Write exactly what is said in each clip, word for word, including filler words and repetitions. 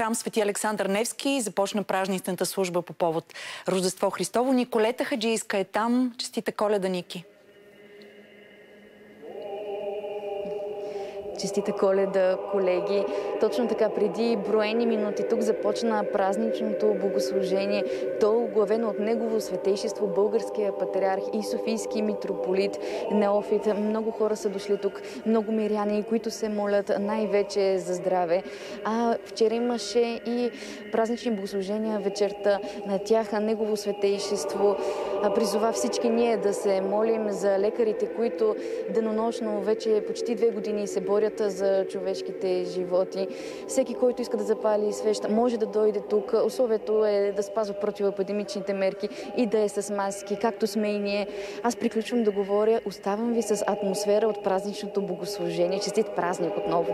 храм Свети Александър Невски започна празничната служба по повод Рождество Христово. Николета Хаджийска е там. Честита Коледа, Ники! Честита Коледа, колеги! Точно така, преди броени минути тук започна празничното богослужение. То е оглавено от Негово Светейшество българския патриарх и софийски митрополит Неофит. Много хора са дошли тук, много миряни, които се молят най-вече за здраве. А вчера имаше и празнични богослужения вечерта. На тях Негово Светейшество призова всички ние да се молим за лекарите, които денонощно вече почти две години се борят за човешките животи. Всеки, който иска да запали свещ, може да дойде тук. Условието е да спазва противоепидемичните мерки и да е с маски, както сме и ние. Аз приключвам да говоря. Оставам ви с атмосфера от празничното богослужение. Честит празник отново!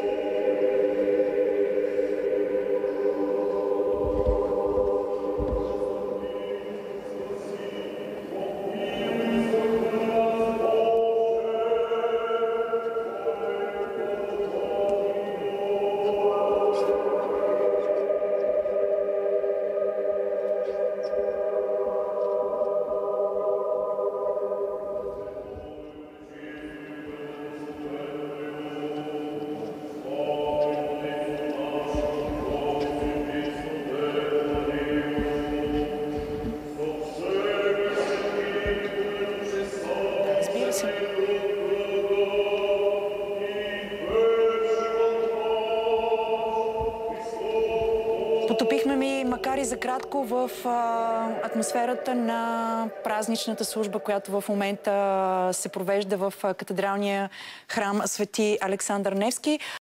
Потопихме ми, макар и за кратко, в а, атмосферата на празничната служба, която в момента се провежда в катедралния храм Свети Александър Невски.